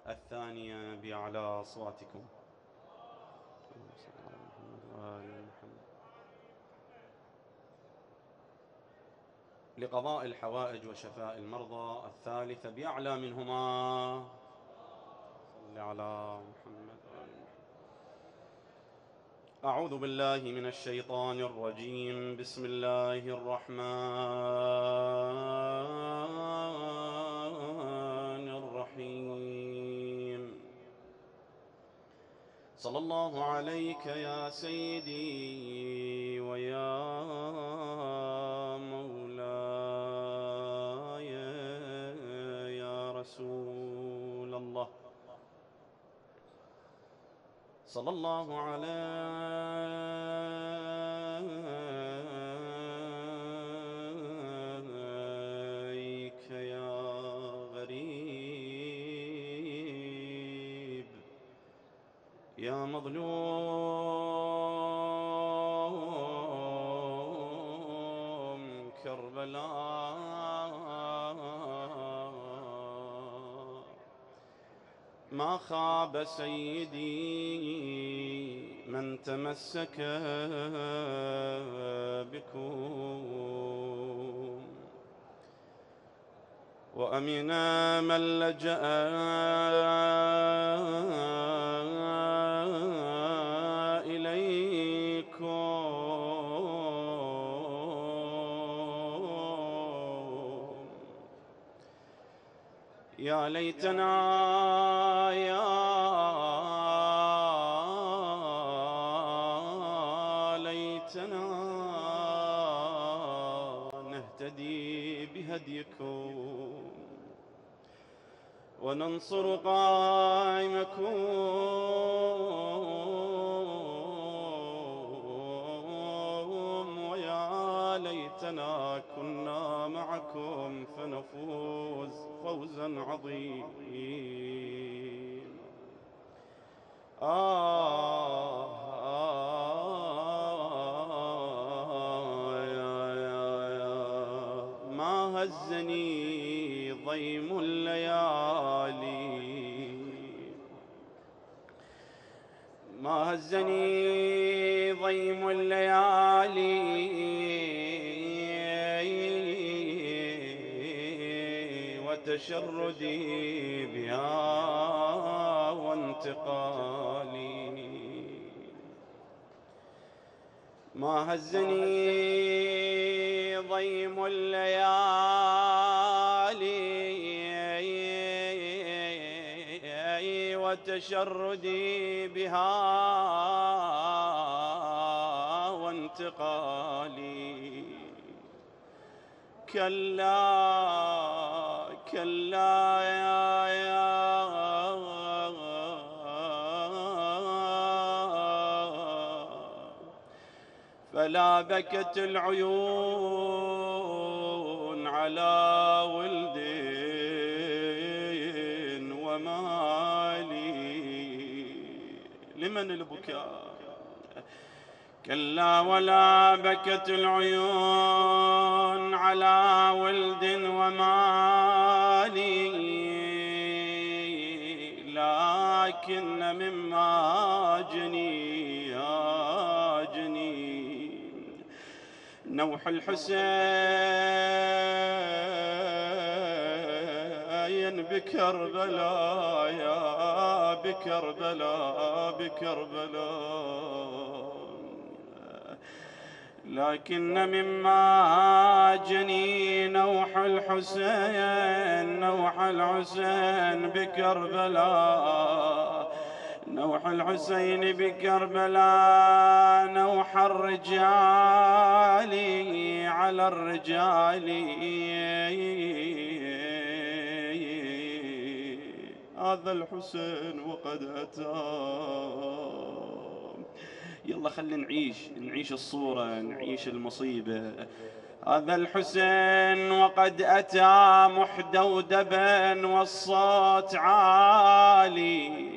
الثانية بأعلى صوتكم. اللهم صل على محمد وآل محمد. لقضاء الحوائج وشفاء المرضى الثالثة بأعلى منهما. صل على محمد وآل محمد. أعوذ بالله من الشيطان الرجيم. بسم الله الرحمن الرحيم. صلى الله عليك يا سيدي ويا مولاي يا رسول الله. صلى الله عليك يا غريب يا مظلوم كربلاء. ما خاب سيدي من تمسك بكم، وأمن من لجأ إليكم. يا ليتنا نهتدي بهديكم وننصر قائمكم، ويا ليتنا كنا معكم فنفوز فوزا عظيما. ما هزني ضيم الليالي، ما هزني ضيم الليالي وتشردي بها وانتقالي. ما هزني ضيم الليالي وتشردي بها وانتقالي. كلا كلا يا فلا بكت العيون على ولد ومالي. لمن البكاء؟ كلا ولا بكت العيون على ولد ومالي، لكن مما جني يا جني نوح الحسين بكربلاء يا بكربلاء بكربلاء. لكن مما جني نوح الحسين نوح الحسين بكربلاء نوح الحسين بكربلاء نوح الرجال على الرجال. هذا الحسين وقد أتى. يلا خلينا نعيش الصورة، نعيش المصيبة. هذا الحسين وقد أتى محدودبا والصوت عالي،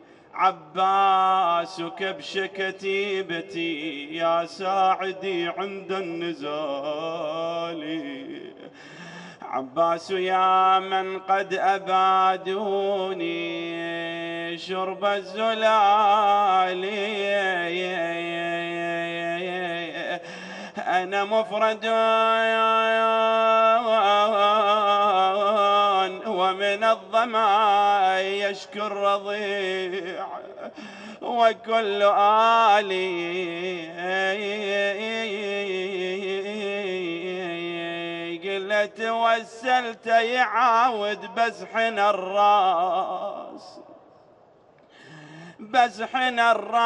عباس كبش كتيبتي يا ساعدي عند النزال. عباس يا من قد أبادوني شرب الزلال، أنا مفرد ومن الظما يشكو الرضيع، وكل آلي قلت توسلت يعاود بزحن الراس، بزحن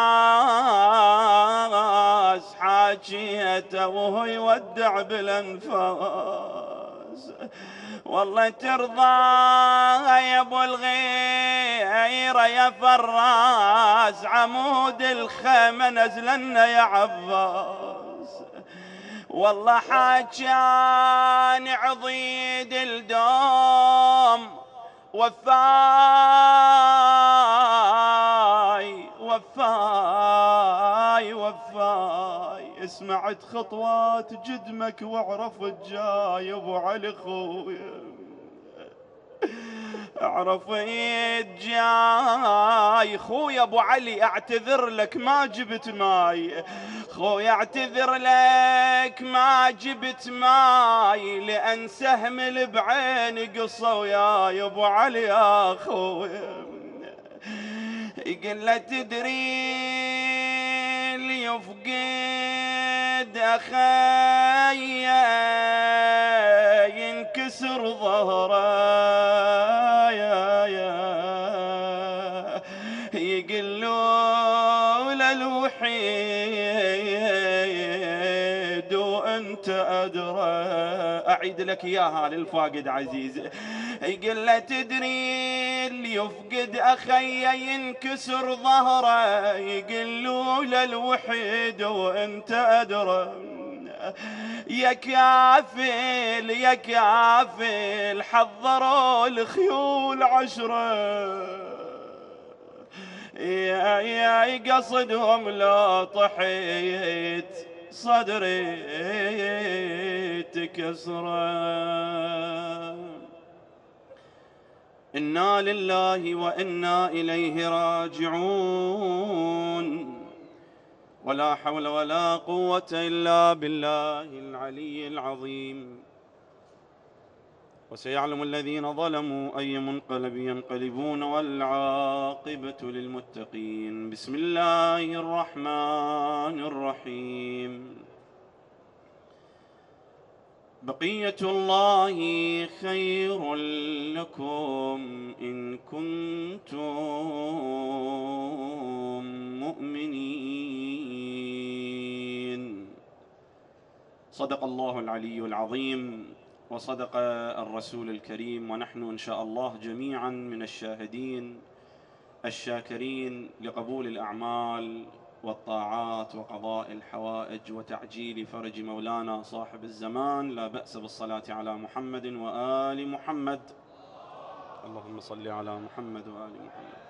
الراس حاجيته وهو يودع بالانفاس. والله ترضى يا ابو الغيره يا فراس، عمود الخيمه نزلنا يا عباس. والله حاجان عضيد الدوم وفاي وفاي وفاي، سمعت خطوات جدمك واعرف الجاي ابو علي خويا، اعرف جاي خويا ابو علي. اعتذر لك ما جبت ماي خويا، اعتذر لك ما جبت ماي، لان سهم اللي بعيني قصوا يا ابو علي يا خويا. يقول له تدري اللي يفقد اخي ينكسر ظهره، يقول له للوحيد وانت ادرى. اعيد لك اياها للفاقد عزيز. يقول له تدري اللي يفقد اخي ينكسر ظهره، يقول له للوحيد وانت ادرى. يا كافل يا كافل حضروا الخيول 10، يا قصدهم لو طحيت صدري تكسره. إنا لله وإنا إليه راجعون، ولا حول ولا قوة إلا بالله العلي العظيم. وسيعلم الذين ظلموا أي منقلب ينقلبون، والعاقبة للمتقين. بسم الله الرحمن الرحيم. بقية الله خير لكم إن كنتم مؤمنين. صدق الله العلي العظيم، وصدق الرسول الكريم، ونحن إن شاء الله جميعا من الشاهدين الشاكرين لقبول الأعمال والطاعات وقضاء الحوائج وتعجيل فرج مولانا صاحب الزمان. لا بأس بالصلاة على محمد وآل محمد. اللهم صل على محمد وآل محمد.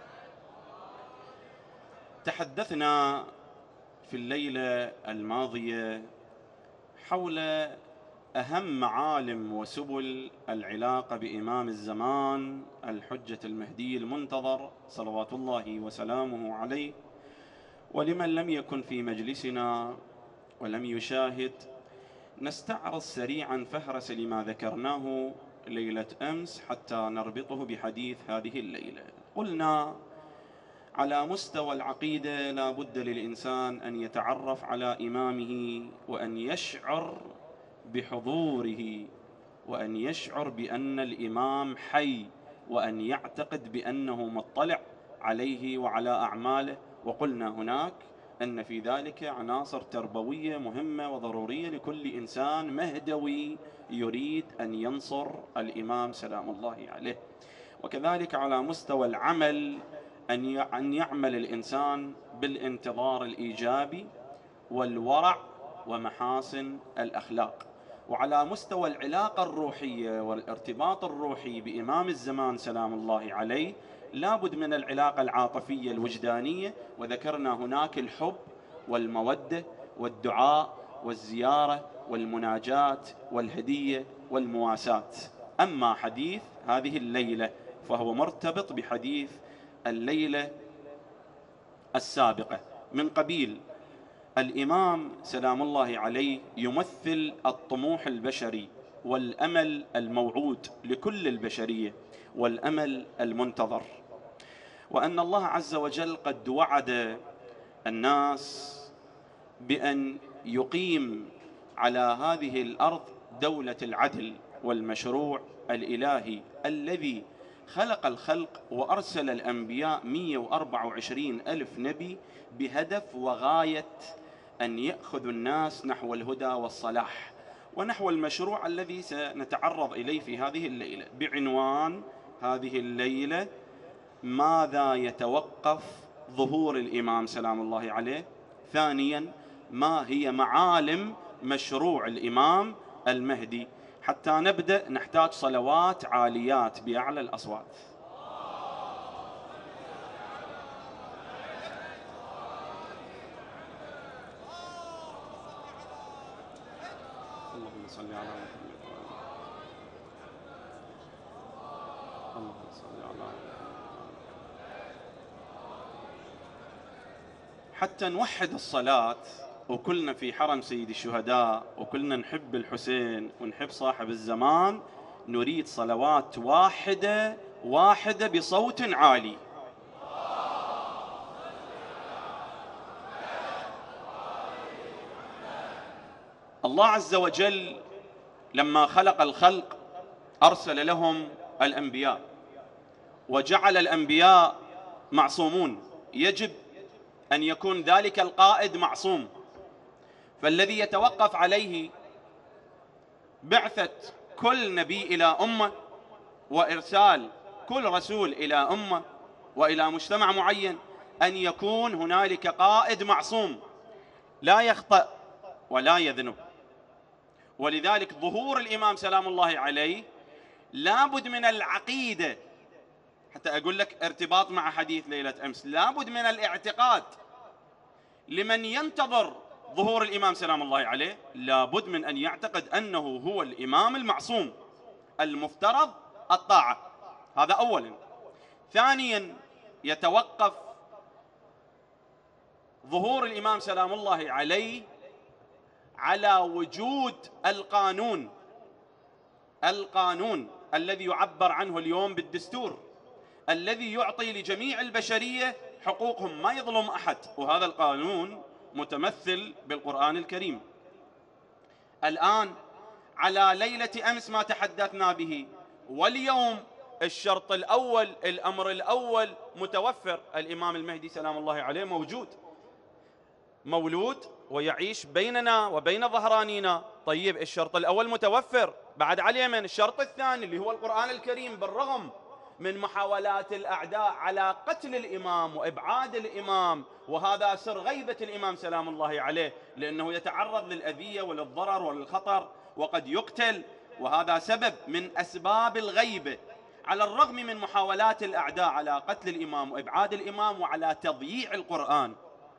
تحدثنا في الليلة الماضية حول أهم معالم وسبل العلاقة بإمام الزمان الحجة المهدي المنتظر صلوات الله وسلامه عليه. ولمن لم يكن في مجلسنا ولم يشاهد، نستعرض سريعا فهرس لما ذكرناه ليلة أمس حتى نربطه بحديث هذه الليلة. قلنا على مستوى العقيدة لا بد للإنسان أن يتعرف على إمامه، وأن يشعر بحضوره، وأن يشعر بأن الإمام حي، وأن يعتقد بأنه مطلع عليه وعلى أعماله. وقلنا هناك أن في ذلك عناصر تربوية مهمة وضرورية لكل إنسان مهدوي يريد أن ينصر الإمام سلام الله عليه. وكذلك على مستوى العمل أن يعمل الإنسان بالانتظار الإيجابي والورع ومحاسن الأخلاق. وعلى مستوى العلاقة الروحية والارتباط الروحي بإمام الزمان سلام الله عليه لابد من العلاقة العاطفية الوجدانية، وذكرنا هناك الحب والمودة والدعاء والزيارة والمناجاة والهدية والمواساة. أما حديث هذه الليلة فهو مرتبط بحديث الليلة السابقة من قبيل الإمام سلام الله عليه يمثل الطموح البشري والأمل الموعود لكل البشرية والأمل المنتظر، وأن الله عز وجل قد وعد الناس بأن يقيم على هذه الأرض دولة العدل والمشروع الإلهي الذي خلق الخلق وأرسل الأنبياء 124 ألف نبي بهدف وغاية أن يأخذوا الناس نحو الهدى والصلاح ونحو المشروع الذي سنتعرض إليه في هذه الليلة بعنوان هذه الليلة: ماذا يتوقف ظهور الإمام سلام الله عليه؟ ثانيا، ما هي معالم مشروع الإمام المهدي؟ حتى نبدأ نحتاج صلوات عاليات بأعلى الأصوات. اللهم صل على محمد. اللهم صل على محمد. حتى نوحد الصلاة وكلنا في حرم سيد الشهداء وكلنا نحب الحسين ونحب صاحب الزمان، نريد صلوات واحدة واحدة بصوت عالي. الله عز وجل لما خلق الخلق أرسل لهم الأنبياء وجعل الأنبياء معصومون، يجب أن يكون ذلك القائد معصوم، فالذي يتوقف عليه بعثة كل نبي إلى أمة وإرسال كل رسول إلى أمة وإلى مجتمع معين أن يكون هنالك قائد معصوم لا يخطأ ولا يذنب. ولذلك ظهور الإمام سلام الله عليه لابد من العقيدة، حتى أقول لك ارتباط مع حديث ليلة أمس، لابد من الاعتقاد. لمن ينتظر ظهور الإمام سلام الله عليه لابد من أن يعتقد أنه هو الإمام المعصوم المفترض الطاعة، هذا أولا. ثانيا، يتوقف ظهور الإمام سلام الله عليه على وجود القانون الذي يعبر عنه اليوم بالدستور، الذي يعطي لجميع البشرية حقوقهم، ما يظلم أحد، وهذا القانون متمثل بالقرآن الكريم. الآن على ليلة أمس ما تحدثنا به، واليوم الشرط الأول، الأمر الأول متوفر، الإمام المهدي سلام الله عليه موجود، مولود ويعيش بيننا وبين ظهرانينا. طيب الشرط الأول متوفر، بعد عليه من الشرط الثاني اللي هو القرآن الكريم. بالرغم من محاولات الأعداء على قتل الإمام وإبعاد الإمام، وهذا سر غيبة الإمام سلام الله عليه، لأنه يتعرض للأذية وللضرر وللخطر وقد يقتل، وهذا سبب من أسباب الغيبة. على الرغم من محاولات الأعداء على قتل الإمام وإبعاد الإمام وعلى تضييع القرآن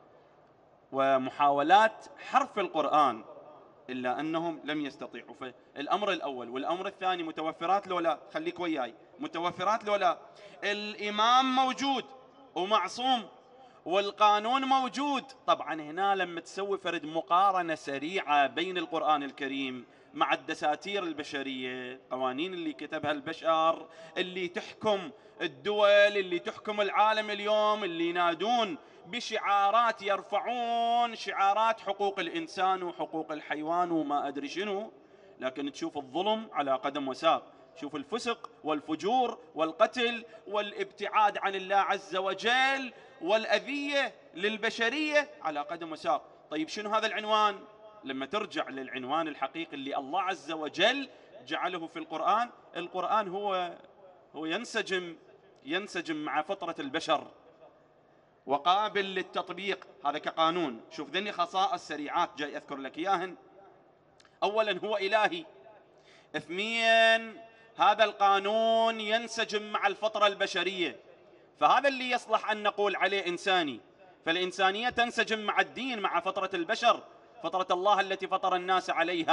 ومحاولات حرف القرآن، إلا أنهم لم يستطيعوا. فالأمر الأول والأمر الثاني متوفرات لو لا؟ خليك وياي، متوفرات لو لا؟ الإمام موجود ومعصوم والقانون موجود. طبعا هنا لما تسوي فرد مقارنة سريعة بين القرآن الكريم مع الدساتير البشرية، قوانين اللي كتبها البشر، اللي تحكم الدول، اللي تحكم العالم اليوم، اللي ينادون بشعارات، يرفعون شعارات حقوق الإنسان وحقوق الحيوان وما أدري شنو، لكن تشوف الظلم على قدم وساق، شوف الفسق والفجور والقتل والابتعاد عن الله عز وجل والأذية للبشرية على قدم وساق. طيب شنو هذا العنوان؟ لما ترجع للعنوان الحقيقي اللي الله عز وجل جعله في القرآن، القرآن هو ينسجم مع فطرة البشر وقابل للتطبيق، هذا كقانون. شوف ذني خصائص سريعات جاي أذكر لك إياهن. أولا هو إلهي. اثنين، هذا القانون ينسجم مع الفطرة البشرية، فهذا اللي يصلح أن نقول عليه إنساني. فالإنسانية تنسجم مع الدين، مع فطرة البشر، فطرة الله التي فطر الناس عليها،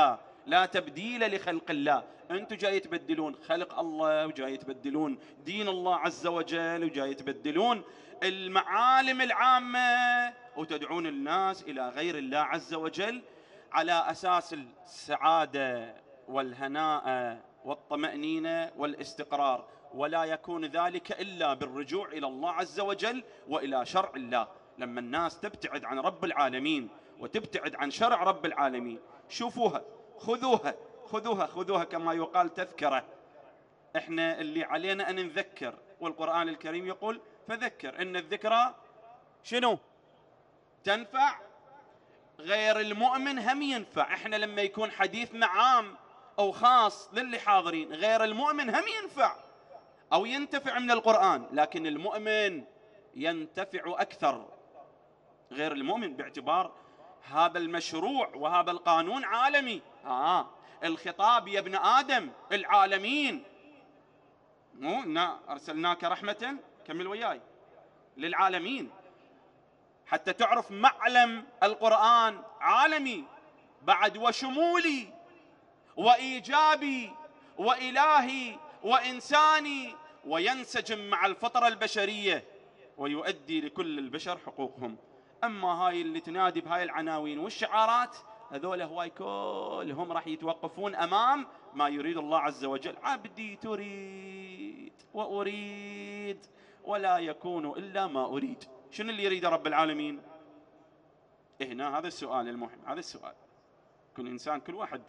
لا تبديل لخلق الله. أنتم جاي تبدلون خلق الله، وجاي تبدلون دين الله عز وجل، وجاي تبدلون المعالم العامة، وتدعون الناس إلى غير الله عز وجل على أساس السعادة والهناء والطمأنينة والاستقرار، ولا يكون ذلك إلا بالرجوع إلى الله عز وجل وإلى شرع الله. لما الناس تبتعد عن رب العالمين وتبتعد عن شرع رب العالمين، شوفوها، خذوها خذوها خذوها كما يقال تذكرة. احنا اللي علينا أن نذكر، والقرآن الكريم يقول فذكر إن الذكرى شنو؟ تنفع. غير المؤمن هم ينفع. احنا لما يكون حديثنا عام أو خاص للي حاضرين، غير المؤمن هم ينفع أو ينتفع من القرآن، لكن المؤمن ينتفع أكثر. غير المؤمن باعتبار هذا المشروع وهذا القانون عالمي. الخطاب يا ابن آدم العالمين، مو أرسلناك رحمة، كمل وياي، للعالمين، حتى تعرف معلم القرآن عالمي بعد، وشمولي وإيجابي وإلهي وإنساني، وينسجم مع الفطرة البشرية ويؤدي لكل البشر حقوقهم. أما هاي اللي تنادي بهاي العناوين والشعارات، هذول هواي كلهم راح يتوقفون أمام ما يريد الله عز وجل. عبدي تريد وأريد ولا يكون إلا ما أريد. شنو اللي يريد رب العالمين؟ هنا هذا السؤال المهم، هذا السؤال. كل إنسان، كل واحد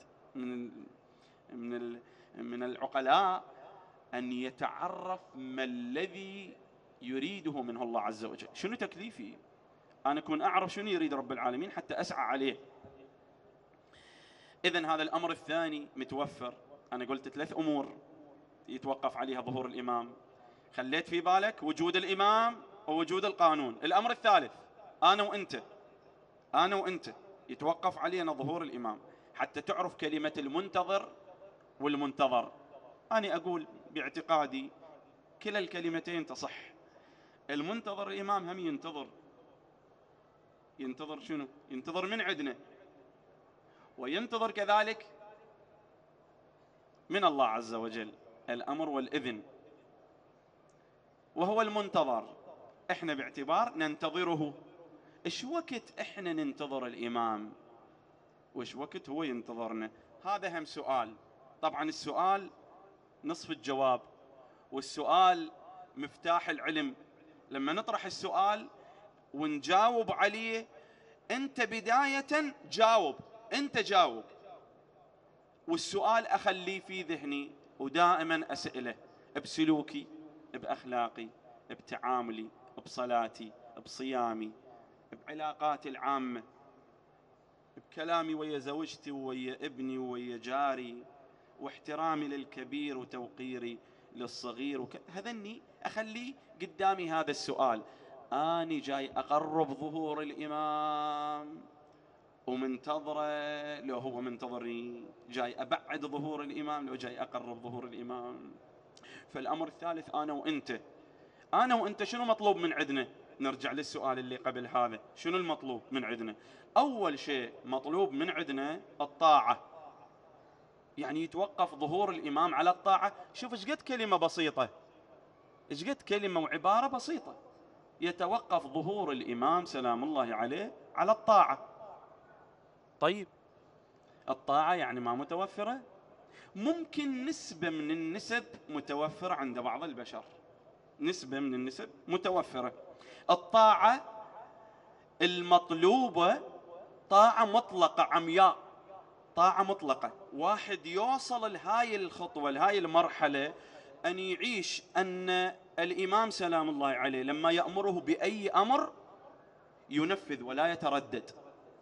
من العقلاء أن يتعرف ما الذي يريده منه الله عز وجل. شنو تكليفي؟ أنا أكون أعرف شنو يريد رب العالمين حتى أسعى عليه. إذن هذا الأمر الثاني متوفر. أنا قلت 3 أمور يتوقف عليها ظهور الإمام. خليت في بالك وجود الإمام ووجود القانون. الأمر الثالث أنا وأنت يتوقف علينا ظهور الإمام حتى تعرف كلمة المنتظر والمنتظر. أنا أقول باعتقادي كلا الكلمتين تصح. المنتظر الإمام هم ينتظر شنو؟ ينتظر من عندنا، وينتظر كذلك من الله عز وجل الأمر والإذن، وهو المنتظر. احنا باعتبار ننتظره. ايش وقت احنا ننتظر الإمام وايش وقت هو ينتظرنا؟ هذا هم سؤال. طبعا السؤال نصف الجواب، والسؤال مفتاح العلم. لما نطرح السؤال ونجاوب عليه، انت بداية جاوب، والسؤال أخليه في ذهني، ودائما أسئله بسلوكي، بأخلاقي، بتعاملي، بصلاتي، بصيامي، بعلاقاتي العامة، بكلامي ويا زوجتي ويا ابني ويا جاري، واحترامي للكبير وتوقيري للصغير. هذني أخلي قدامي هذا السؤال. أني جاي أقرب ظهور الإمام ومنتظره لو هو منتظري، جاي أبعد ظهور الإمام لو جاي أقرب ظهور الإمام. فالأمر الثالث أنا وأنت شنو مطلوب من عندنا؟ نرجع للسؤال اللي قبل هذا، شنو المطلوب من عندنا؟ أول شيء مطلوب من عندنا الطاعة. يعني يتوقف ظهور الإمام على الطاعة. شوف ايش قد كلمة بسيطة، ايش قد كلمة وعبارة بسيطة. يتوقف ظهور الإمام سلام الله عليه على الطاعة. طيب الطاعة يعني ما متوفرة؟ ممكن نسبة من النسب متوفرة عند بعض البشر، نسبة من النسب متوفرة. الطاعة المطلوبة طاعة مطلقة عمياء، طاعة مطلقة. واحد يوصل لهاي الخطوة، لهاي المرحلة، أن يعيش أن الإمام سلام الله عليه لما يأمره بأي أمر ينفذ ولا يتردد.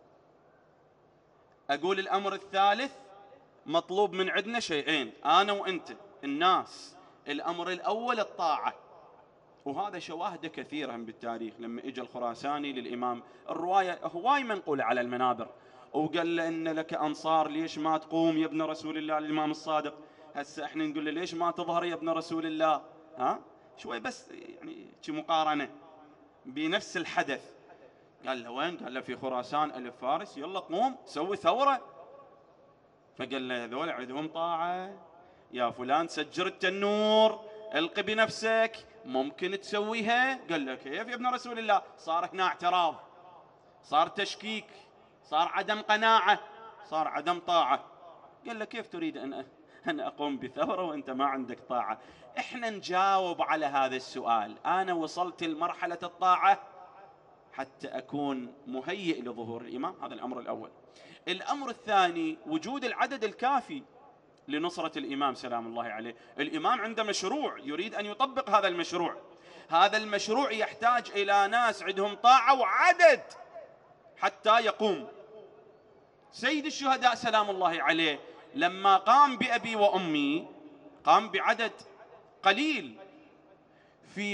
أقول الأمر الثالث مطلوب من عندنا شيئين، أنا وأنت الناس. الأمر الأول الطاعة، وهذا شواهد كثيرة بالتاريخ. لما إجا الخراساني للإمام، الرواية هواي منقولة على المنابر، وقال له إن لك أنصار، ليش ما تقوم يا ابن رسول الله للإمام الصادق؟ هسه احنا نقول له ليش ما تظهر يا ابن رسول الله؟ شوي بس يعني مقارنة بنفس الحدث. قال له وين؟ قال له في خراسان ألف فارس، يلا قوم سوي ثورة. فقال له هذول عندهم طاعة، يا فلان سجر التنور، القي بنفسك، ممكن تسويها؟ قال له كيف يا ابن رسول الله؟ صار هنا اعتراض، صار تشكيك، صار عدم قناعة، صار عدم طاعة. قال له كيف تريد أن أقوم بثورة وأنت ما عندك طاعة؟ إحنا نجاوب على هذا السؤال. أنا وصلت لمرحلة الطاعة حتى أكون مهيئ لظهور الإمام، هذا الأمر الأول. الأمر الثاني وجود العدد الكافي لنصرة الإمام سلام الله عليه. الإمام عنده مشروع يريد أن يطبق هذا المشروع، هذا المشروع يحتاج إلى ناس عندهم طاعة وعدد حتى يقوم. سيد الشهداء سلام الله عليه لما قام بأبي وأمي قام بعدد قليل، في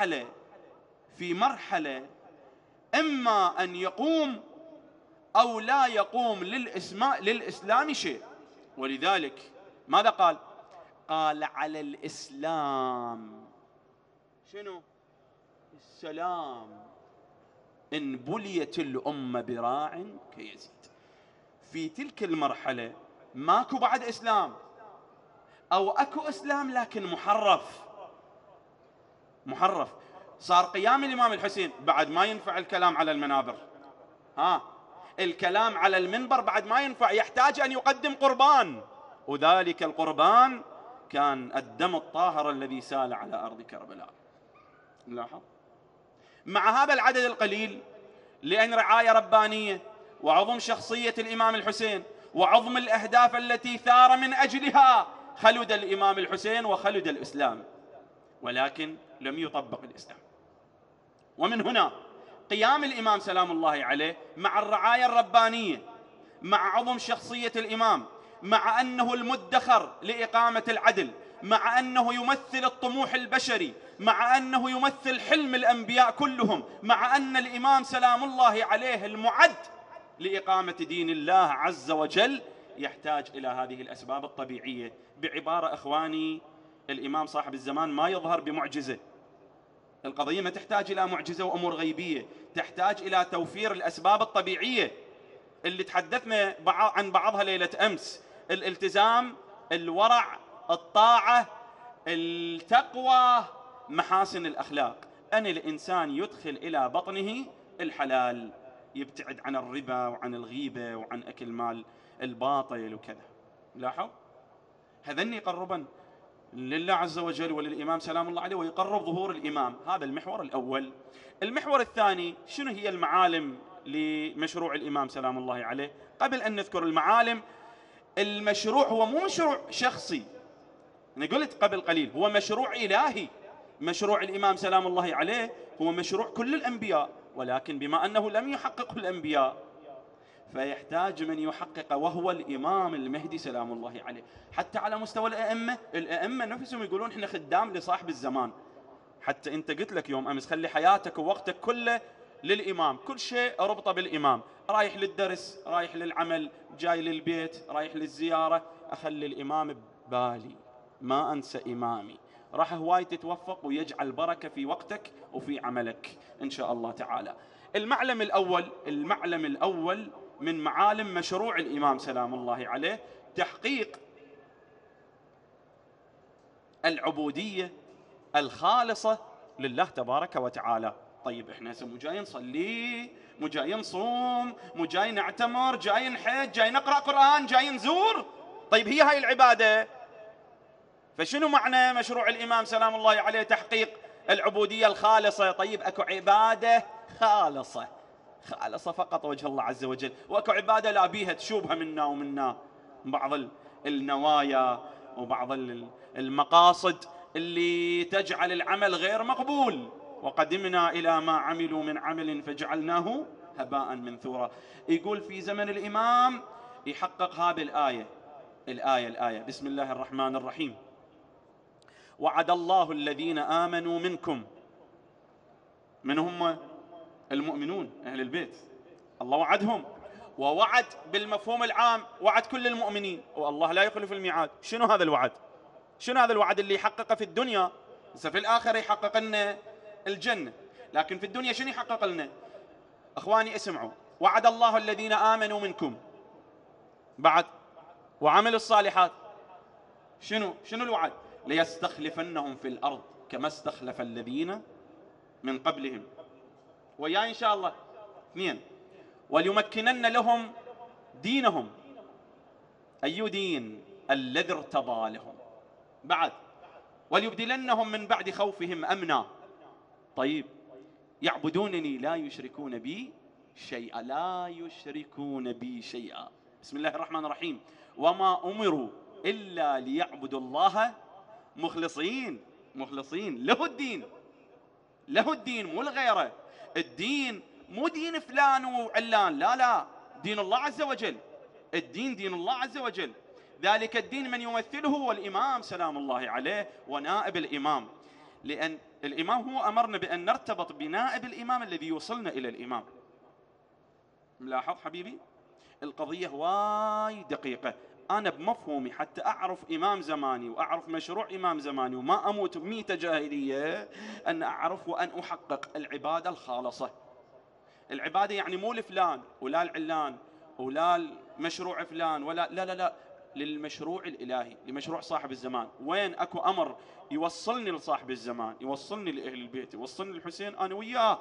مرحلة إما أن يقوم أو لا يقوم للإسلام شيء. ولذلك ماذا قال؟ قال على الإسلام شنو؟ السلام إن بليت الأمة براع كيزيد. في تلك المرحلة ماكو بعد إسلام، أو أكو إسلام لكن محرف. صار قيام الإمام الحسين بعد ما ينفع الكلام على المنابر، الكلام على المنبر بعد ما ينفع، يحتاج أن يقدم قربان، وذلك القربان كان الدم الطاهر الذي سال على أرض كربلاء. لاحظ مع هذا العدد القليل، لأن رعاية ربانية وعظم شخصية الإمام الحسين وعظم الأهداف التي ثار من أجلها، خلد الإمام الحسين وخلد الإسلام، ولكن لم يطبق الإسلام. ومن هنا قيام الإمام سلام الله عليه مع الرعاية الربانية، مع عظم شخصية الإمام، مع أنه المدخر لإقامة العدل، مع أنه يمثل الطموح البشري، مع أنه يمثل حلم الأنبياء كلهم، مع أن الإمام سلام الله عليه المعد لإقامة دين الله عز وجل، يحتاج إلى هذه الأسباب الطبيعية. بعبارة إخواني، الإمام صاحب الزمان ما يظهر بمعجزة. القضية ما تحتاج إلى معجزة وأمور غيبية، تحتاج إلى توفير الأسباب الطبيعية اللي تحدثنا عن بعضها ليلة أمس: الالتزام، الورع، الطاعة، التقوى، محاسن الأخلاق. أن الإنسان يدخل إلى بطنه الحلال، يبتعد عن الربا وعن الغيبة وعن أكل مال الباطل وكذا. لاحظ هذني يقربا لله عز وجل وللإمام سلام الله عليه، ويقرب ظهور الإمام. هذا المحور الأول. المحور الثاني، شنو هي المعالم لمشروع الإمام سلام الله عليه؟ قبل أن نذكر المعالم، المشروع هو مو مشروع شخصي، أنا قلت قبل قليل هو مشروع إلهي. مشروع الإمام سلام الله عليه هو مشروع كل الأنبياء، ولكن بما أنه لم يحققه الأنبياء فيحتاج من يحقق، وهو الإمام المهدي سلام الله عليه. حتى على مستوى الأئمة نفسهم يقولون إحنا خدام لصاحب الزمان. حتى أنت قلت لك يوم أمس خلي حياتك ووقتك كله للإمام، كل شيء ربطه بالإمام، رايح للدرس، رايح للعمل، جاي للبيت، رايح للزيارة، أخلي الإمام ببالي، ما أنسى إمامي. راح هواي تتوفق ويجعل بركة في وقتك وفي عملك إن شاء الله تعالى. المعلم الأول من معالم مشروع الإمام سلام الله عليه تحقيق العبودية الخالصة لله تبارك وتعالى. طيب احنا هسه مو جاي نصلي، مو جاي نصوم، مو جاي نعتمر، جاي نحج، جاي نقرأ قرآن، جاي نزور. طيب هي هاي العبادة، فشنو معنى مشروع الإمام سلام الله عليه تحقيق العبودية الخالصة؟ طيب اكو عبادة خالصة فقط وجه الله عز وجل، واكو عبادة لا بيها تشوبها منا ومنا بعض النوايا وبعض المقاصد اللي تجعل العمل غير مقبول. وقدمنا إلى ما عملوا من عمل فجعلناه هباء منثورا. يقول في زمن الإمام يحقق هذه الآية بسم الله الرحمن الرحيم: وعد الله الذين آمنوا منكم. من هم؟ المؤمنون أهل البيت، الله وعدهم، ووعد بالمفهوم العام، وعد كل المؤمنين، والله لا يخلف الميعاد. شنو هذا الوعد؟ شنو هذا الوعد اللي يحققه في الدنيا؟ في الآخرة يحقق لنا الجنة، لكن في الدنيا شنو يحقق لنا؟ أخواني اسمعوا: وعد الله الذين آمنوا منكم، بعد وعملوا الصالحات. شنو الوعد؟ ليستخلفنهم في الأرض كما استخلف الذين من قبلهم. ويا إن شاء الله 2 وليمكنن لهم دينهم. أي دين؟ الذي ارتضى لهم. بعد وليبدلنهم من بعد خوفهم أمنا. طيب يعبدونني لا يشركون بي شيئا، لا يشركون بي شيئا. بسم الله الرحمن الرحيم. وما أمروا إلا ليعبدوا الله مخلصين له الدين، له الدين مو لغيره. الدين مو دين فلان وعلان، لا، دين الله عز وجل. الدين دين الله عز وجل. ذلك الدين من يمثله هو الإمام سلام الله عليه ونائب الإمام، لأن الإمام هو أمرنا بأن نرتبط بنائب الإمام الذي يوصلنا إلى الإمام. ملاحظ حبيبي؟ القضية وايد دقيقة. أنا بمفهومي حتى أعرف إمام زماني وأعرف مشروع إمام زماني وما أموت بميتة جاهلية، أن أعرف وأن أحقق العبادة الخالصة. العبادة يعني مو لفلان ولا العلان ولا المشروع فلان ولا لا، للمشروع الإلهي، لمشروع صاحب الزمان. وين أكو أمر يوصلني لصاحب الزمان، يوصلني لأهل البيت، يوصلني للحسين، أنا وياه،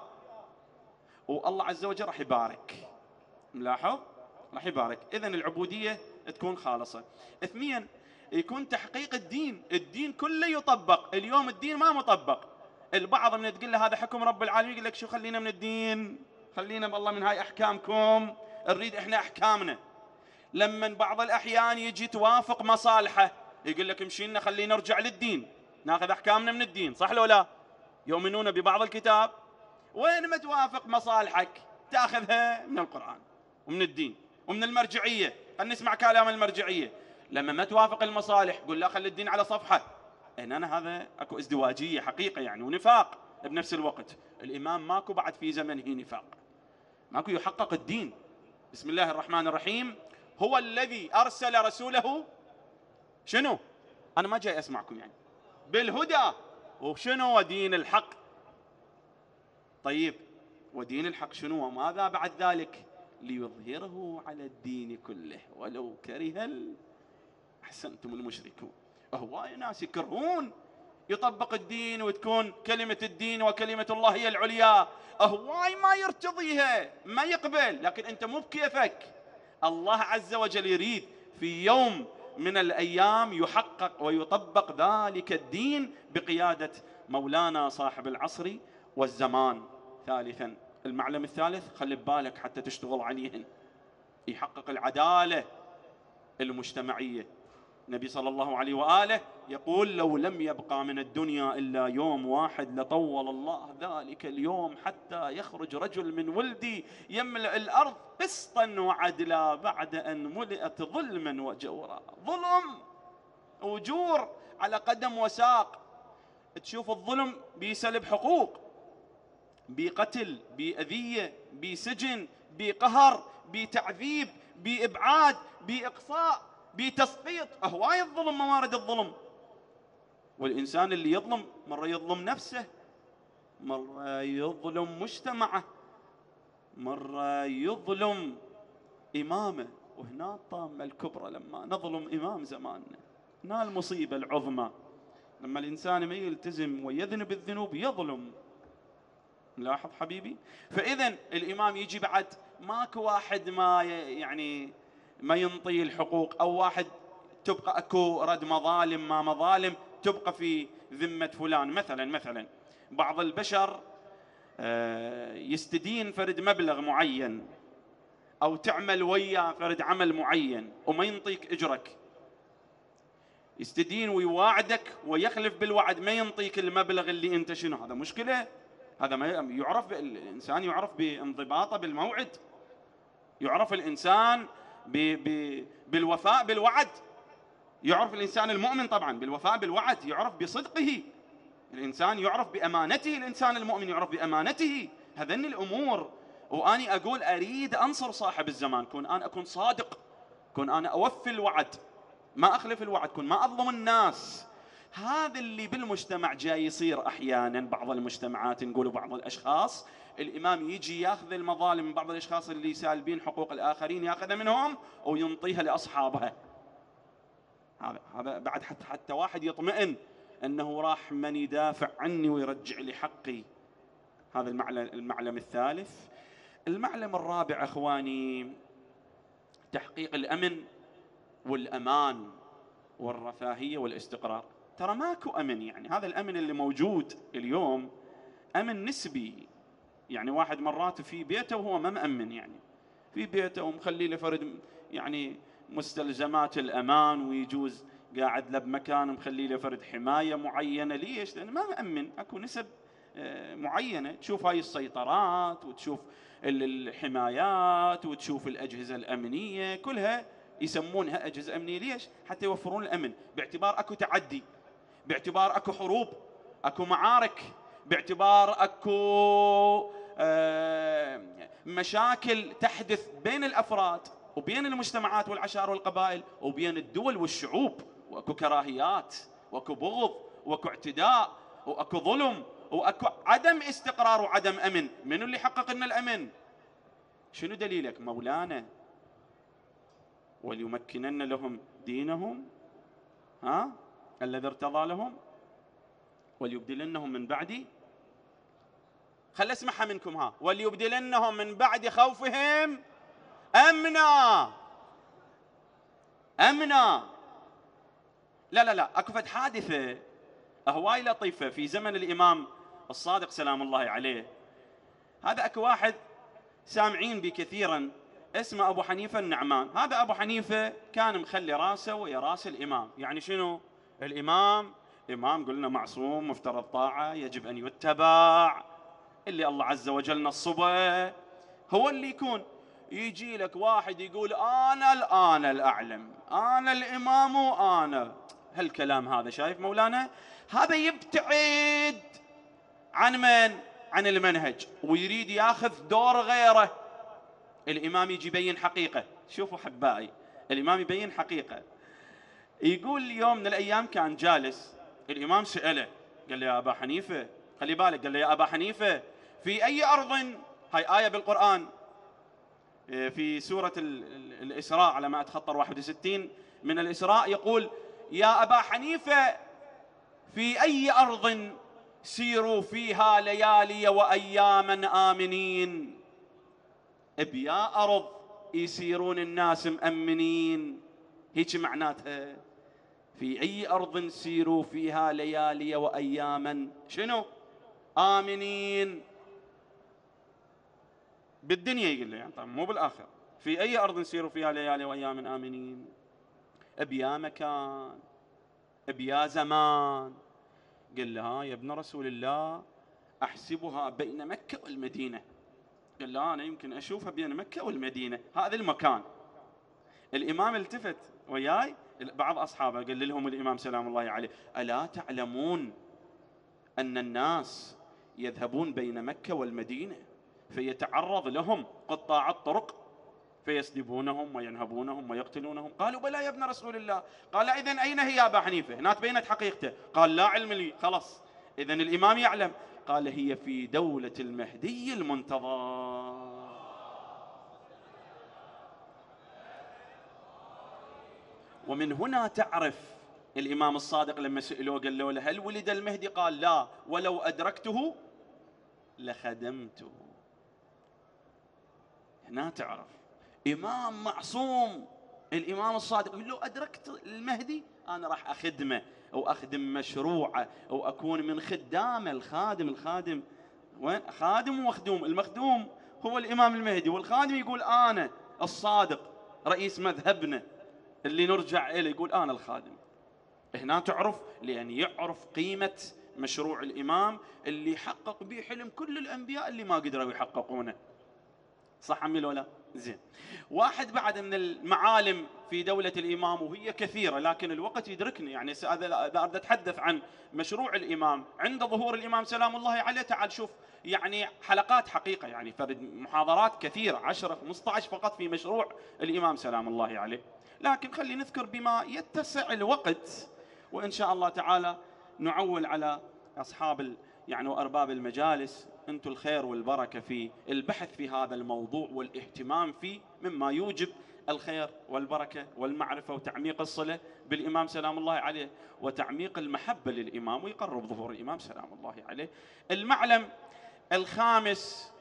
والله عز وجل راح يبارك. ملاحظ؟ راح يبارك. إذن العبودية تكون خالصة. 2 يكون تحقيق الدين. الدين كله يطبق. اليوم الدين ما مطبق. البعض من تقول له هذا حكم رب العالمين يقول لك شو خلينا من الدين، خلينا بالله من هاي أحكامكم، نريد إحنا أحكامنا. لما بعض الأحيان يجي توافق مصالحه يقول لك مشينا خلينا نرجع للدين، ناخذ أحكامنا من الدين. صح لو لا؟ يؤمنون ببعض الكتاب. وين ما توافق مصالحك تاخذها من القرآن ومن الدين ومن المرجعية. خلينا نسمع كلام المرجعية. لما ما توافق المصالح قل لا خلي الدين على صفحة. هنا هذا اكو ازدواجية حقيقة يعني، ونفاق بنفس الوقت. الإمام ماكو بعد في زمنه نفاق، ماكو يحقق الدين. بسم الله الرحمن الرحيم. هو الذي أرسل رسوله شنو؟ أنا ما جاي أسمعكم يعني. بالهدى وشنو؟ ودين الحق. طيب ودين الحق شنو وماذا بعد ذلك؟ ليظهره على الدين كله ولو كره أحسنتم المشركون. هواي ناس يكرهون يطبق الدين وتكون كلمة الدين وكلمة الله هي العليا. هواي ما يرتضيها، ما يقبل. لكن أنت مو بكيفك. الله عز وجل يريد في يوم من الأيام يحقق ويطبق ذلك الدين بقيادة مولانا صاحب العصر والزمان. ثالثا المعلم الثالث خلي ببالك حتى تشتغل عليهن، يحقق العدالة المجتمعية. النبي صلى الله عليه وآله يقول لو لم يبقى من الدنيا إلا يوم واحد لطول الله ذلك اليوم حتى يخرج رجل من ولدي يملأ الأرض قسطا وعدلا بعد أن ملئت ظلما وجورا. ظلم وجور على قدم وساق. تشوف الظلم بسلب حقوق، بقتل، بأذية، بسجن، بقهر، بتعذيب، بإبعاد، بإقصاء، بتسقيط. هواي الظلم، موارد الظلم. والإنسان اللي يظلم مرة يظلم نفسه، مرة يظلم مجتمعه، مرة يظلم إمامه. وهنا الطامة الكبرى لما نظلم إمام زماننا، هنا المصيبة العظمى. لما الإنسان ما يلتزم ويذنب الذنوب يظلم. ملاحظ حبيبي؟ فإذا الإمام يجي بعد ماكو واحد ما يعني ما ينطي الحقوق، أو واحد تبقى أكو رد مظالم ما مظالم تبقى في ذمة فلان. مثلا بعض البشر يستدين فرد مبلغ معين أو تعمل ويا فرد عمل معين وما ينطيك أجرك، يستدين ويواعدك ويخلف بالوعد ما ينطيك المبلغ اللي أنت شنو. هذا مشكلة. هذا ما يعرف الإنسان، يعرف بانضباطه بالموعد، يعرف الإنسان بالوفاء بالوعد، يعرف الإنسان المؤمن طبعا بالوفاء بالوعد، يعرف بصدقه الإنسان، يعرف بأمانته الإنسان المؤمن، يعرف بأمانته. هذين الأمور. وأني أقول أريد أنصر صاحب الزمان، كون أنا أكون صادق، كون أنا أوفي الوعد، ما أخلف الوعد، كون ما أظلم الناس. هذا اللي بالمجتمع جاي يصير أحيانا. بعض المجتمعات نقول بعض الأشخاص الإمام يجي يأخذ المظالم من بعض الأشخاص اللي سالبين حقوق الآخرين، يأخذها منهم وينطيها لأصحابها. هذا بعد حتى واحد يطمئن أنه راح من يدافع عني ويرجع لي حقي. هذا المعلم الثالث. المعلم الرابع أخواني، تحقيق الأمن والأمان والرفاهية والاستقرار. ترى ماكو أمن، يعني هذا الأمن اللي موجود اليوم أمن نسبي. يعني واحد مرات في بيته وهو ما مأمن، يعني في بيته ومخلي له فرد يعني مستلزمات الأمان، ويجوز قاعد له بمكان مخلي له فرد حماية معينة. ليش؟ لأنه ما مأمن. أكو نسب معينة، تشوف هاي السيطرات وتشوف الحمايات وتشوف الأجهزة الأمنية كلها يسمونها أجهزة أمنية. ليش؟ حتى يوفرون الأمن، باعتبار أكو تعدي، باعتبار أكو حروب، أكو معارك، باعتبار أكو مشاكل تحدث بين الأفراد وبين المجتمعات والعشائر والقبائل وبين الدول والشعوب، وأكو كراهيات وأكو بغض وأكو اعتداء وأكو ظلم وأكو عدم استقرار وعدم أمن. منو اللي حقق لنا الأمن؟ شنو دليلك؟ مولانا وليمكنن لهم دينهم الذي ارتضى لهم وليبدلنهم من بعد، خل اسمعها منكم، وليبدلنهم من بعد خوفهم أمنا. لا اكو فد حادثة هواي لطيفة في زمن الإمام الصادق سلام الله عليه. هذا اكو واحد سامعين بكثيرا اسمه أبو حنيفة النعمان. هذا أبو حنيفة كان مخلي راسه ويا راس الإمام. يعني شنو؟ الإمام قلنا معصوم مفترض طاعة، يجب أن يتبع، اللي الله عز وجل نصبه هو اللي يكون. يجي لك واحد يقول أنا الأعلم، أنا الإمام، وأنا هالكلام هذا، شايف مولانا؟ هذا يبتعد عن من؟ عن المنهج، ويريد ياخذ دور غيره. الإمام يجي يبين حقيقة. شوفوا حبائي، الإمام يبين حقيقة. يقول يوم من الأيام كان جالس، الإمام سأله قال له يا أبا حنيفة، خلي بالك، قال له يا أبا حنيفة في أي أرض، هاي آية بالقرآن في سورة الإسراء على ما أتخطر 61 من الإسراء، يقول يا أبا حنيفة في أي أرض سيروا فيها ليالي وأياما آمنين. بيا أرض يسيرون الناس مأمنين، هيك معناتها. في أي أرض سيروا فيها ليالي وأياما شنو؟ آمنين. بالدنيا يقول له، يعني طبعا مو بالآخرة. في أي أرض سيروا فيها ليالي وأياما آمنين. أبيا مكان، أبيا زمان. قال له يا ابن رسول الله أحسبها بين مكة والمدينة. قال له أنا يمكن أشوفها بين مكة والمدينة، هذا المكان. الإمام التفت وياي بعض أصحابه، قال لهم الإمام سلام الله عليه ألا تعلمون أن الناس يذهبون بين مكة والمدينة فيتعرض لهم قطاع الطرق فيسلبونهم وينهبونهم ويقتلونهم؟ قالوا بلى يا ابن رسول الله. قال إذن أين هي يا أبا حنيفة؟ هناك بينت حقيقته. قال لا علم لي. خلاص إذن الإمام يعلم. قال هي في دولة المهدي المنتظر. ومن هنا تعرف الإمام الصادق لما سئلوه قال له هل ولد المهدي؟ قال لا، ولو أدركته لخدمته. هنا تعرف إمام معصوم الإمام الصادق يقول له أدركت المهدي أنا راح أخدمه أو أخدم مشروعه أو أكون من خدامه. الخادم وين؟ خادم ومخدوم. المخدوم هو الإمام المهدي، والخادم يقول أنا الصادق رئيس مذهبنا اللي نرجع إليه، يقول أنا الخادم. هنا تعرف، لأن يعرف قيمة مشروع الإمام اللي حقق به حلم كل الأنبياء اللي ما قدروا يحققونه. صح عمي ولا؟ زين. واحد بعد من المعالم في دولة الإمام، وهي كثيرة لكن الوقت يدركني، يعني إذا أريد أتحدث عن مشروع الإمام عند ظهور الإمام سلام الله عليه، تعال شوف يعني حلقات حقيقة، يعني فرد محاضرات كثيرة 10 15 فقط في مشروع الإمام سلام الله عليه. لكن خلي نذكر بما يتسع الوقت، وإن شاء الله تعالى نعول على أصحاب يعني وأرباب المجالس أنتم الخير والبركة في البحث في هذا الموضوع والاهتمام فيه، مما يوجب الخير والبركة والمعرفة وتعميق الصلة بالإمام سلام الله عليه، وتعميق المحبة للإمام ويقرب ظهور الإمام سلام الله عليه. المعلم الخامس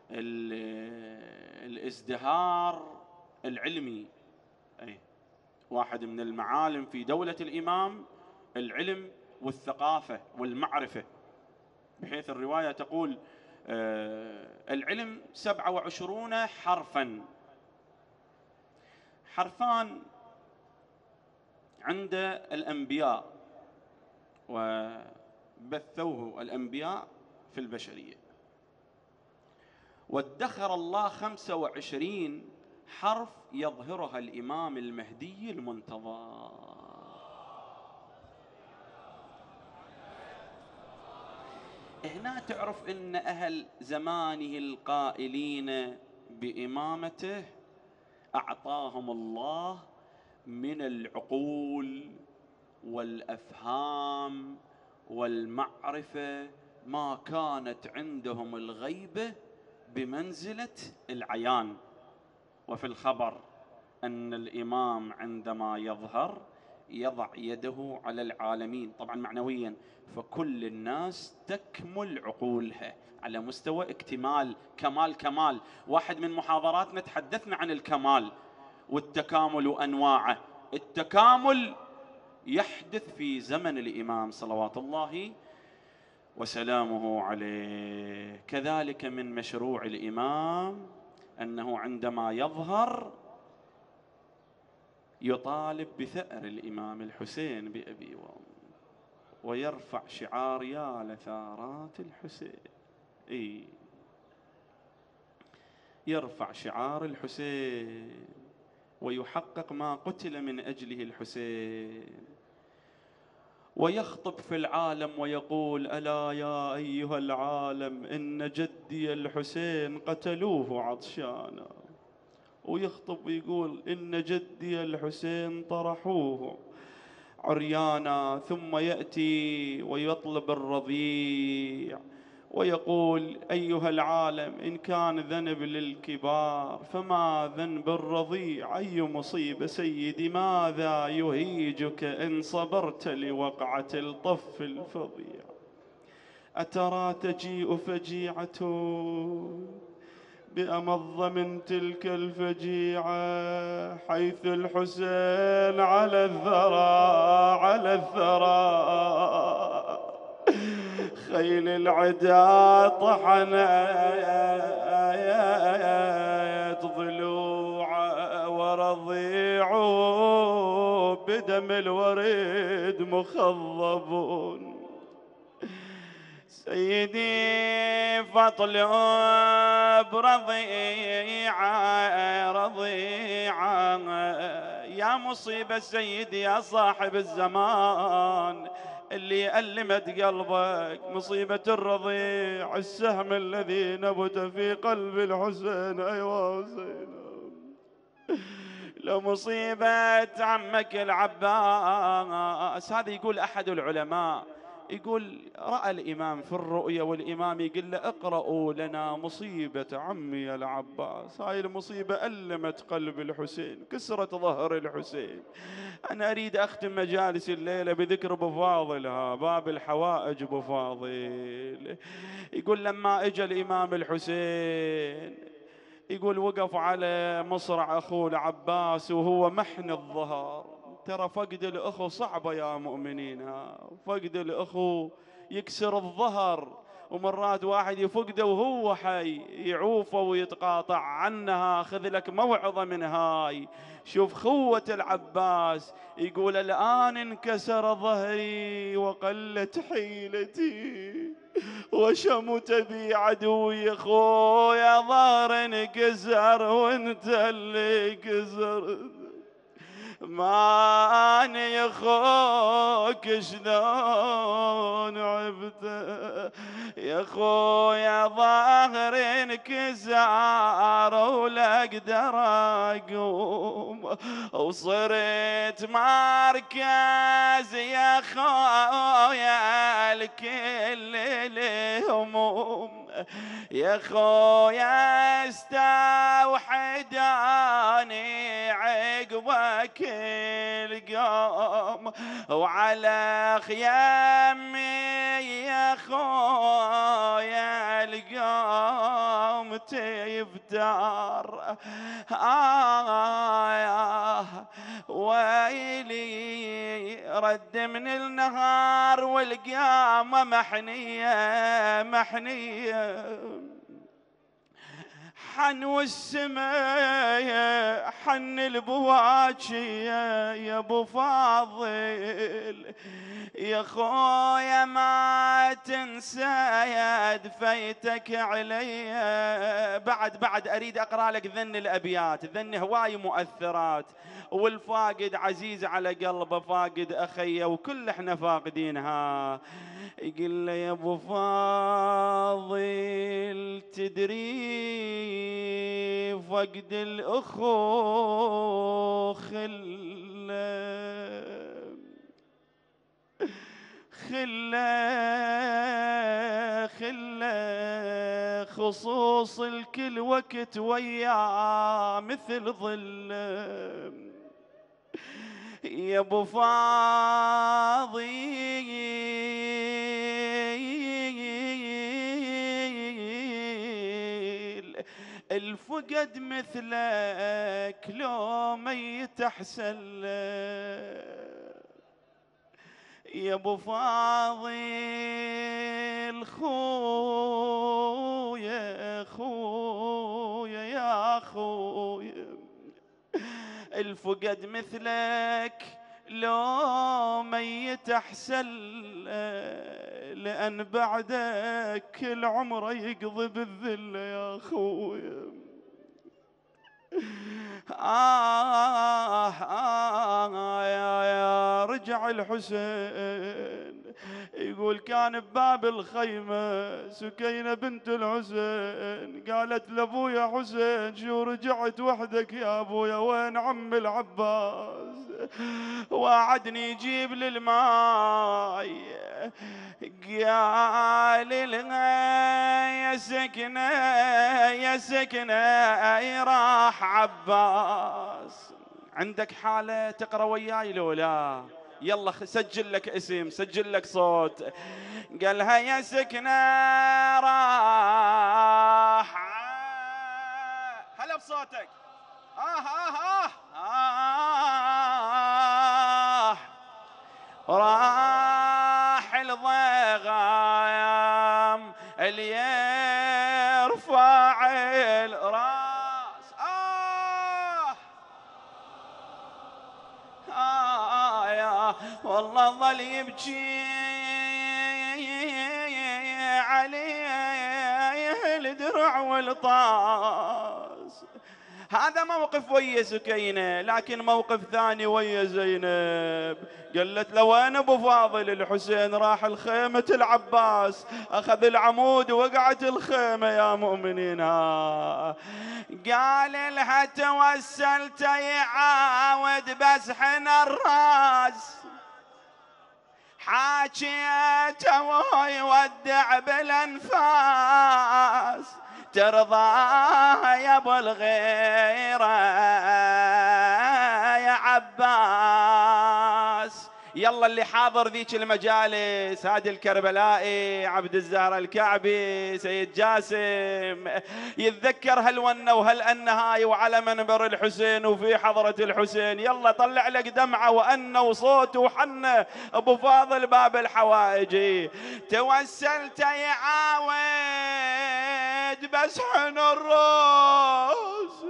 الازدهار العلمي. أي واحد من المعالم في دولة الإمام العلم والثقافة والمعرفة، بحيث الرواية تقول العلم 27 حرفا، حرفان عند الأنبياء وبثوه الأنبياء في البشرية، وادخر الله 25 حرف يظهرها الإمام المهدي المنتظر. هنا تعرف أن أهل زمانه القائلين بإمامته أعطاهم الله من العقول والأفهام والمعرفة ما كانت عندهم الغيبة بمنزلة العيان. وفي الخبر أن الإمام عندما يظهر يضع يده على العالمين، طبعا معنويا، فكل الناس تكمل عقولها على مستوى اكتمال، كمال. واحد من محاضراتنا تحدثنا عن الكمال والتكامل وأنواعه. التكامل يحدث في زمن الإمام صلوات الله وسلامه عليه. كذلك من مشروع الإمام أنه عندما يظهر يطالب بثأر الإمام الحسين بأبي وأمي، ويرفع شعار يا لثارات الحسين. يرفع شعار الحسين ويحقق ما قتل من أجله الحسين، ويخطب في العالم ويقول ألا يا أيها العالم إن جدي الحسين قتلوه عطشانا، ويخطب ويقول إن جدي الحسين طرحوه عريانا، ثم يأتي ويطلب الرضيع ويقول أيها العالم إن كان ذنب للكبار فما ذنب الرضيع، أي مصيبة سيدي ماذا يهيجك إن صبرت لوقعة الطف الفظيع، أترى تجيء فجيعة بأمض من تلك الفجيعة، حيث الحسين على الثرى خيل العدا طحنت ضلوعا ورضيع بدم الوريد مخضبون، سيدي فاطلب رضيعا يا مصيبة سيدي يا صاحب الزمان اللي ألمت قلبك، مصيبة الرضيع السهم الذي نبت في قلب الحسين. أيوة حسين، لمصيبة عمك العباس. هذا يقول أحد العلماء، يقول رأى الإمام في الرؤيا والإمام يقول له اقرأوا لنا مصيبة عمي العباس. هاي المصيبة ألمت قلب الحسين، كسرت ظهر الحسين. أنا أريد أختم مجالس الليلة بذكر أبو فاضل، باب الحوائج أبو فاضل. يقول لما إجا الإمام الحسين يقول وقف على مصرع أخوه العباس وهو محن الظهر. ترى فقد الأخو صعبة يا مؤمنين، فقد الأخو يكسر الظهر، ومرات واحد يفقده وهو حي يعوفه ويتقاطع عنها. خذ لك موعظة من هاي، شوف خوة العباس. يقول الآن انكسر ظهري وقلت حيلتي وشمت بي عدوي، خويا ظهر انكسر وانت اللي كسر، ماني يخوك ذوق شلون عبته يا خويا ظهر انكسار ولا اقدر اقوم وصرت مركز يا خويا الكل الهموم يا خويا استوحداني عقبك القوم وعلى خيامي يا خويا القوم تفتر ويلي رد من النهار والقيامة محنية حن والسماء حن البواجية يا ابو فاضل يا خويا ما تنسى دفيتك علي. بعد اريد اقرا لك ذن الابيات، ذن هواي مؤثرات، والفاقد عزيز على قلبه، فاقد اخيه وكل احنا فاقدينها. يقول له يا ابو فاضل تدري فقد الاخو خله خصوص الكل وقت وياه مثل ظله يا ابو فاضل الفقد مثلك لو ميت احسن له يا ابو فاضل خويا يا خويا الفقد مثلك لو ميت احسن لان بعدك كل عمره يقضي بالذله يا خويا. يا رجع الحسين يقول كان بباب الخيمة سكينة بنت الحسين قالت لابويا حسين شو رجعت وحدك يا ابويا وين عم العباس وعدني يجيب للماي قال لها يا سكنة راح عباس. عندك حالة تقرأ وياي لو لا؟ يلا سجل لك اسم، سجل لك صوت. قالها يا سكنة راح هلا بصوتك راح الضغام اللي يرفع الراس يا والله ظل يبكي عليه الدرع والطاس. هذا موقف ويا سكينة، لكن موقف ثاني ويا زينب. قالت له وين ابو فاضل؟ الحسين راح الخيمة العباس اخذ العمود ووقعت الخيمة يا مؤمنين. قال لها توسلت يعاود بس حنا الراس حاكيته ويودع بالانفاس ترضى يا ابو الغيره يا عباس. يلا اللي حاضر ذيك المجالس، هادي الكربلائي عبد الزهر الكعبي سيد جاسم يتذكر هالونه وهالأنه هاي وعلى منبر الحسين وفي حضرة الحسين. يلا طلع لك دمعة وأنه وصوت وحنه أبو فاضل باب الحوائج. توسلت يعاود بس حن الروس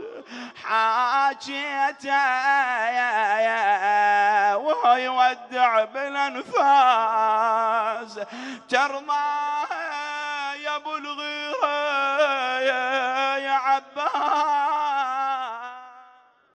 حاجيته وهو يودع بالانفاس ترضى يا ابو الغيره يا عباس